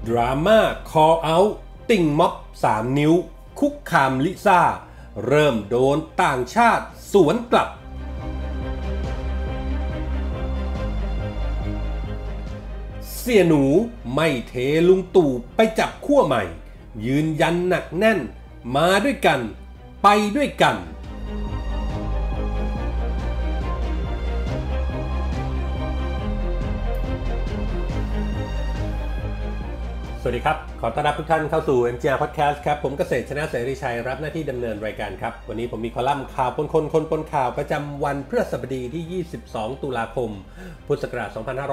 ดราม่า call out ติ่งม็อบ3 นิ้วคุกคามลิซ่าเริ่มโดนต่างชาติสวนกลับเสี่ยหนูไม่เทลุงตู่ไปจับขั้วใหม่ยืนยันหนักแน่นมาด้วยกันไปด้วยกันสวัสดีครับขอต้อนรับทุกท่านเข้าสู่ MGR Podcast ครับผมเกษตรชนะเสรีชัยรับหน้าที่ดำเนินรายการครับวันนี้ผมมีคอลัมน์ข่าวปนคนปนข่าวประจำวันพฤหัสบดีที่ 22 ตุลาคม พุทธศักราช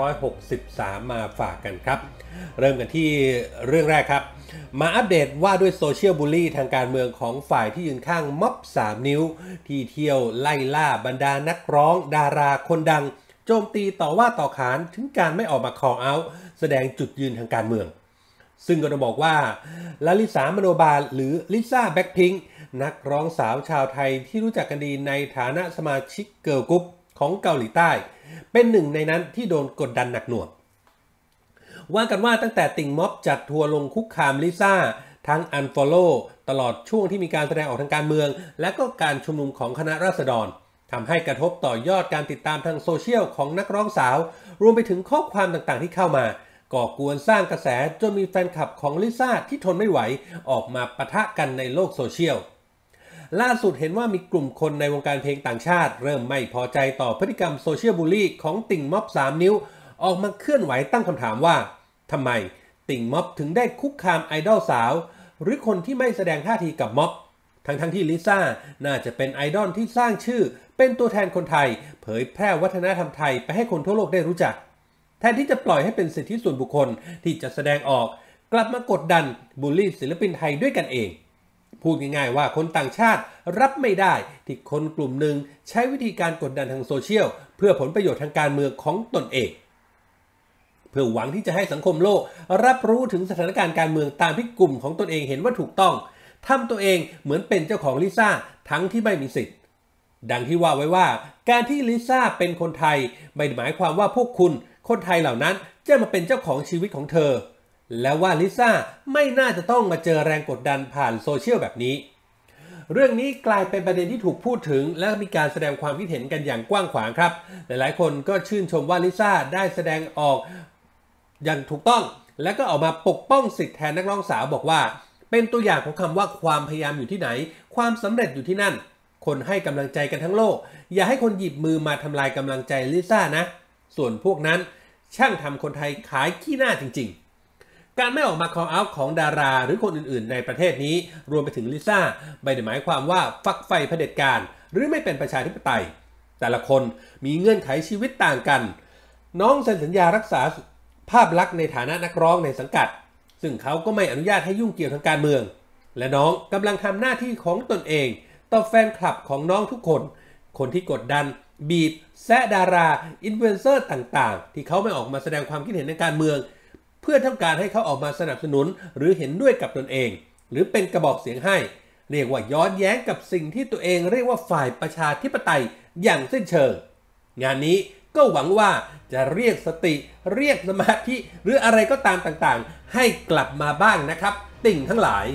2563 มาฝากกันครับเริ่มกันที่เรื่องแรกครับมาอัปเดตว่าด้วยโซเชียลบูลลี่ทางการเมืองของฝ่ายที่ยืนข้างม็อบ3 นิ้วที่เที่ยวไล่ล่าบรรดานักร้องดาราคนดังโจมตีต่อว่าต่อขานถึงการไม่ออกมา call out แสดงจุดยืนทางการเมืองซึ่งก็ต้องบอกว่าลลิสามโนบาลหรือลิซ่าแบ็คพิงค์นักร้องสาวชาวไทยที่รู้จักกันดีในฐานะสมาชิกเกิร์ลกรุ๊ปของเกาหลีใต้เป็นหนึ่งในนั้นที่โดนกดดันหนักหน่วงว่ากันว่าตั้งแต่ติ่งม็อบจัดทัวร์ลงคุกคามลิซ่าทั้ง unfollow ตลอดช่วงที่มีการแสดงออกทางการเมืองและก็การชุมนุมของคณะราษฎรทำให้กระทบต่อยอดการติดตามทางโซเชียลของนักร้องสาวรวมไปถึงข้อความต่างๆที่เข้ามาก่อกวนสร้างกระแสจนมีแฟนคลับของลิซ่าที่ทนไม่ไหวออกมาปะทะกันในโลกโซเชียลล่าสุดเห็นว่ามีกลุ่มคนในวงการเพลงต่างชาติเริ่มไม่พอใจต่อพฤติกรรมโซเชียลบูลลี่ของติ่งม็อบ3 นิ้วออกมาเคลื่อนไหวตั้งคำถามว่าทำไมติ่งม็อบถึงได้คุกคามไอดอลสาวหรือคนที่ไม่แสดงท่าทีกับม็อบทั้งที่ลิซ่าน่าจะเป็นไอดอลที่สร้างชื่อเป็นตัวแทนคนไทยเผยแพร่วัฒนธรรมไทยไปให้คนทั่วโลกได้รู้จักแทนที่จะปล่อยให้เป็นสิทธิส่วนบุคคลที่จะแสดงออกกลับมากดดันบูลลี่ศิลปินไทยด้วยกันเองพูดง่ายๆว่าคนต่างชาติรับไม่ได้ที่คนกลุ่มหนึ่งใช้วิธีการกดดันทางโซเชียลเพื่อผลประโยชน์ทางการเมืองของตนเองเพื่อหวังที่จะให้สังคมโลกรับรู้ถึงสถานการณ์การเมืองตามที่กลุ่มของตนเองเห็นว่าถูกต้องทำตัวเองเหมือนเป็นเจ้าของลิซ่าทั้งที่ไม่มีสิทธิ์ดังที่ว่าไว้ว่าการที่ลิซ่าเป็นคนไทยไม่ได้หมายความว่าพวกคุณคนไทยเหล่านั้นจะมาเป็นเจ้าของชีวิตของเธอและว่าลิซ่าไม่น่าจะต้องมาเจอแรงกดดันผ่านโซเชียลแบบนี้เรื่องนี้กลายเป็นประเด็นที่ถูกพูดถึงและมีการแสดงความคิดเห็นกันอย่างกว้างขวางครับหลายๆคนก็ชื่นชมว่าลิซ่าได้แสดงออกอย่างถูกต้องและก็ออกมาปกป้องสิทธิแทนนักร้องสาวบอกว่าเป็นตัวอย่างของคำว่าความพยายามอยู่ที่ไหนความสำเร็จอยู่ที่นั่นคนให้กำลังใจกันทั้งโลกอย่าให้คนหยิบมือมาทำลายกำลังใจลิซ่านะส่วนพวกนั้นช่างทำคนไทยขายขี้หน้าจริงๆการไม่ออกมา call out ของดาราหรือคนอื่นๆในประเทศนี้รวมไปถึงลิซ่าไม่ได้หมายความว่าฝักใฝ่เผด็จการหรือไม่เป็นประชาธิปไตยแต่ละคนมีเงื่อนไขชีวิตต่างกันน้องเซ็นสัญญารักษาภาพลักษณ์ในฐานะนักร้องในสังกัดซึ่งเขาก็ไม่อนุญาตให้ยุ่งเกี่ยวทางการเมืองและน้องกำลังทำหน้าที่ของตนเองต่อแฟนคลับของน้องทุกคนคนที่กดดันบีบแซะดาราอินฟลูเอนเซอร์ต่างๆที่เขาไม่ออกมาแสดงความคิดเห็นในการเมืองเพื่อต้องการให้เขาออกมาสนับสนุนหรือเห็นด้วยกับตนเองหรือเป็นกระบอกเสียงให้เรียกว่าย้อนแย้งกับสิ่งที่ตัวเองเรียกว่าฝ่ายประชาธิปไตยอย่างสิ้นเชิงงานนี้ก็หวังว่าจะเรียกสติเรียกสมาธิหรืออะไรก็ตามต่างๆให้กลับมาบ้างนะครับติ่งทั้งหลาย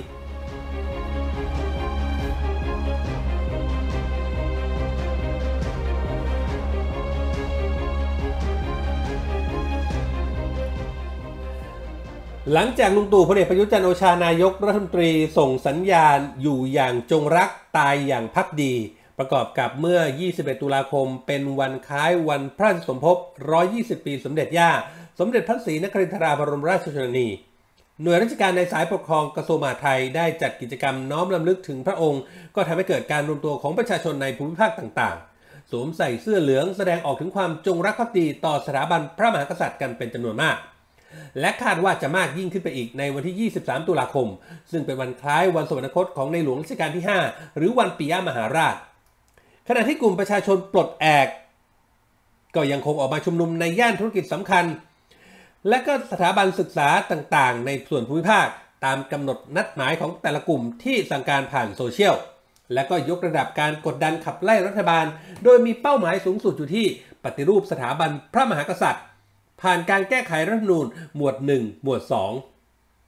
หลังจากลุงตู่พลเอกประยุทธ์จันทร์โอชานายกรัฐมนตรีส่งสัญญาณอยู่อย่างจงรักตายอย่างภักดีประกอบกับเมื่อ 21 ตุลาคมเป็นวันคล้ายวันพระราชสมภพ 120 ปีสมเด็จย่าสมเด็จพระศรีนครินทราบรมราชชนนีหน่วยราชการในสายปกครองกระทรวงมหาดไทยได้จัดกิจกรรมน้อมรำลึกถึงพระองค์ก็ทำให้เกิดการรวมตัวของประชาชนในภูมิภาคต่างๆสวมใส่เสื้อเหลืองแสดงออกถึงความจงรักภักดีต่อสถาบันพระมหากษัตริย์กันเป็นจำนวนมากและคาดว่าจะมากยิ่งขึ้นไปอีกในวันที่ 23 ตุลาคมซึ่งเป็นวันคล้ายวันสวรรคตของในหลวงรัชกาลที่ 5 หรือวันปิยมหาราชขณะที่กลุ่มประชาชนปลดแอกก็ยังคงออกมาชุมนุมในย่านธุรกิจสำคัญและก็สถาบันศึกษาต่างๆในส่วนภูมิภาคตามกำหนดนัดหมายของแต่ละกลุ่มที่สั่งการผ่านโซเชียลและก็ยกระดับการกดดันขับไล่รัฐบาลโดยมีเป้าหมายสูงสุดอยู่ที่ปฏิรูปสถาบันพระมหากษัตริย์ผ่านการแก้ไขรัฐธรรมนูญหมวด 1 หมวด 2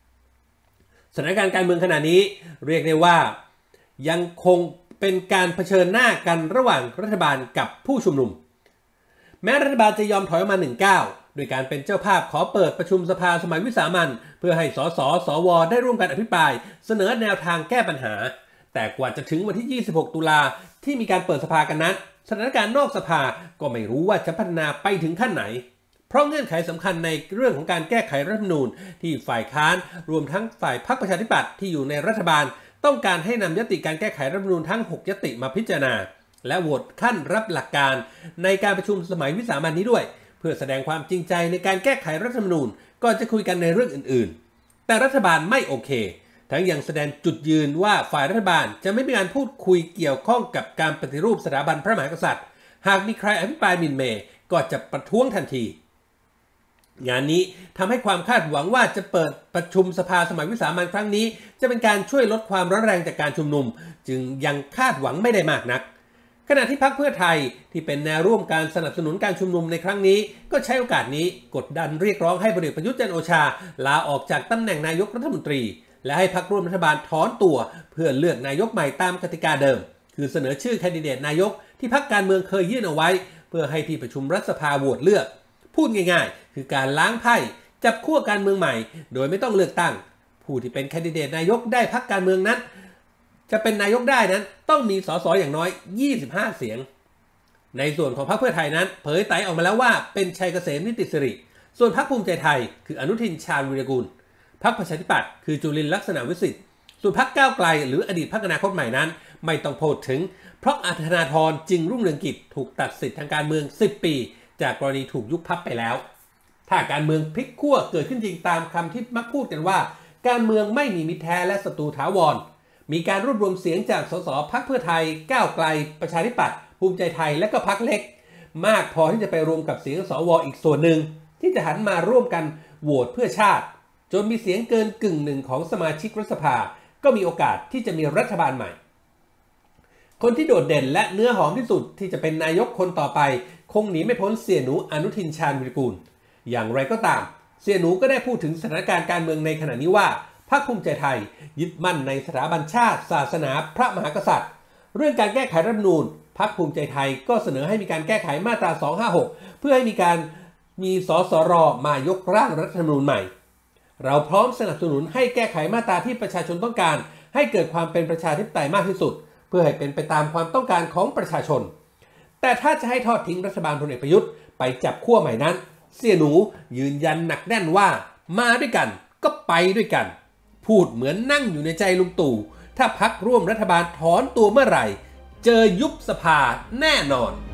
สถานการณ์การเมืองขณะนี้เรียกได้ว่ายังคงเป็นการเผชิญหน้ากันระหว่างรัฐบาลกับผู้ชุมนุมแม้รัฐบาลจะยอมถอยออกมา1-9 โดยการเป็นเจ้าภาพขอเปิดประชุมสภาสมัยวิสามัญเพื่อให้สสสวได้ร่วมกันอภิปรายเสนอแนวทางแก้ปัญหาแต่กว่าจะถึงวันที่26ตุลาที่มีการเปิดสภากันนั้นสถานการณ์นอกสภาก็ไม่รู้ว่าจะพัฒนาไปถึงขั้นไหนเพราะเงื่อนไขสำคัญในเรื่องของการแก้ไขรัฐธรรมนูญที่ฝ่ายค้านรวมทั้งฝ่ายพรรคประชาธิปัตย์ที่อยู่ในรัฐบาลต้องการให้นำยติการแก้ไขรัฐธรรมนูญทั้ง6ยติมาพิจารณาและโหวตขั้นรับหลักการในการประชุมสมัยวิสามัญนี้ด้วยเพื่อแสดงความจริงใจในการแก้ไขรัฐธรรมนูญก่อนจะคุยกันในเรื่องอื่นๆแต่รัฐบาลไม่โอเคทั้งยังแสดงจุดยืนว่าฝ่ายรัฐบาลจะไม่มีการพูดคุยเกี่ยวข้องกับการปฏิรูปสถาบันพระมหากษัตริย์หากมีใครอภิปรายหมิ่นเหม่ก็จะประท้วงทันทีงานนี้ทำให้ความคาดหวังว่าจะเปิดประชุมสภาสมัยวิสามัญครั้งนี้จะเป็นการช่วยลดความร้อนแรงจากการชุมนุมจึงยังคาดหวังไม่ได้มากนักขณะที่พรรคเพื่อไทยที่เป็นแนวร่วมการสนับสนุนการชุมนุมในครั้งนี้ก็ใช้โอกาสนี้กดดันเรียกร้องให้พลเอกประยุทธ์จันทร์โอชาลาออกจากตำแหน่งนายกรัฐมนตรีและให้พรรคร่วมรัฐบาลถอนตัวเพื่อเลือกนายกใหม่ตามกติกาเดิมคือเสนอชื่อแคนดิเดตนายกที่พรรคการเมืองเคยยื่นเอาไว้เพื่อให้ที่ประชุมรัฐสภาโหวตเลือกพูดง่ายๆคือการล้างไพ่จับขั้วการเมืองใหม่โดยไม่ต้องเลือกตั้งผู้ที่เป็นแคนดิเดตนายกได้พรรคการเมืองนั้นจะเป็นนายกได้นั้นต้องมีสสอย่างน้อย25เสียงในส่วนของพรรคเพื่อไทยนั้นเผยไต่ออกมาแล้วว่าเป็นชัยเกษมนิติสิริส่วนพรรคภูมิใจไทยคืออนุทินชาญวีรกูลพรรคประชาธิปัตย์คือจุลินทร์ลักษณะวิสิทธิ์ส่วนพรรคก้าวไกลหรืออดีตพรรคอนาคตใหม่นั้นไม่ต้องพูดถึงเพราะธนาธรจึงรุ่งเรืองกิจถูกตัดสิทธิ์ทางการเมือง10ปีจากกรณีถูกยุบพรรคไปแล้วถ้าการเมืองพลิกขั้วเกิดขึ้นจริงตามคำที่มักพูดกันว่าการเมืองไม่มีมิตรแท้และศัตรูถาวรมีการรวบรวมเสียงจากสสพรรคเพื่อไทยก้าวไกลประชาธิปัตย์ภูมิใจไทยและก็พรรคเล็กมากพอที่จะไปรวมกับเสียงสวอีกส่วนหนึ่งที่จะหันมาร่วมกันโหวตเพื่อชาติจนมีเสียงเกินกึ่งหนึ่งของสมาชิกรัฐสภาก็มีโอกาสที่จะมีรัฐบาลใหม่คนที่โดดเด่นและเนื้อหอมที่สุดที่จะเป็นนายกคนต่อไปคงหนีไม่พ้นเสี่ยหนูอนุทินชาญวีรกูลอย่างไรก็ตามเสี่ยหนูก็ได้พูดถึงสถานการณ์การเมืองในขณะนี้ว่าพรรคภูมิใจไทยยึดมั่นในสถาบันชาติศาสนาพระมหากษัตริย์เรื่องการแก้ไขรัฐธรรมนูญพรรคภูมิใจไทยก็เสนอให้มีการแก้ไขมาตรา256เพื่อให้มีสสรมายกร่างรัฐธรรมนูญใหม่เราพร้อมสนับสนุนให้แก้ไขมาตราที่ประชาชนต้องการให้เกิดความเป็นประชาธิปไตยมากที่สุดเพื่อให้เป็นไปตามความต้องการของประชาชนแต่ถ้าจะให้ทอดทิ้งรัฐบาลพลเอกประยุทธ์ไปจับขั้วใหม่นั้นเสี่ยหนูยืนยันหนักแน่นว่ามาด้วยกันก็ไปด้วยกันพูดเหมือนนั่งอยู่ในใจลุงตู่ถ้าพรรคร่วมรัฐบาลถอนตัวเมื่อไหร่เจอยุบสภาแน่นอน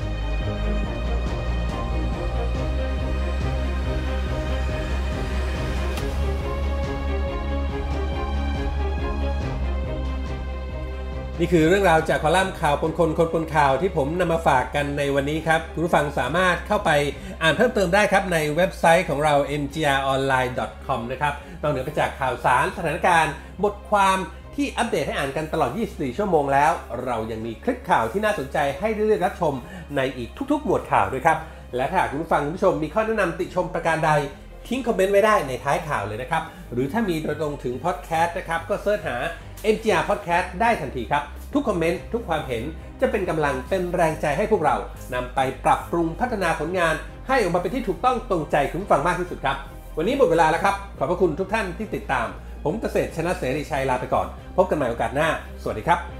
นี่คือเรื่องราวจากคอลัมน์ข่าวปนคนข่าวที่ผมนำมาฝากกันในวันนี้ครับคุณผู้ฟังสามารถเข้าไปอ่านเพิ่มเติมได้ครับในเว็บไซต์ของเรา mgronline.com นะครับนอกเหนือไปจากข่าวสารสถานการณ์บทความที่อัปเดตให้อ่านกันตลอด24ชั่วโมงแล้วเรายังมีคลิปข่าวที่น่าสนใจให้ได้เลือกรับชมในอีกทุกๆหมวดข่าวด้วยครับและถ้าคุณผู้ฟังคุณผู้ชมมีข้อแนะนำติชมประการใดทิ้งคอมเมนต์ไว้ได้ในท้ายข่าวเลยนะครับหรือถ้ามีโดยตรงถึงพอดแคสต์นะครับก็เสิร์ชหา MGR Podcast ได้ทันทีครับทุกคอมเมนต์ทุกความเห็นจะเป็นกำลังเป็นแรงใจให้พวกเรานำไปปรับปรุงพัฒนาผลงานให้ออกมาเป็นที่ถูกต้องตรงใจคุณฟังมากที่สุดครับวันนี้หมดเวลาแล้วครับขอบพระคุณทุกท่านที่ติดตามผมเกษตรชนะเสรีชัยลาไปก่อนพบกันใหม่โอกาสหน้าสวัสดีครับ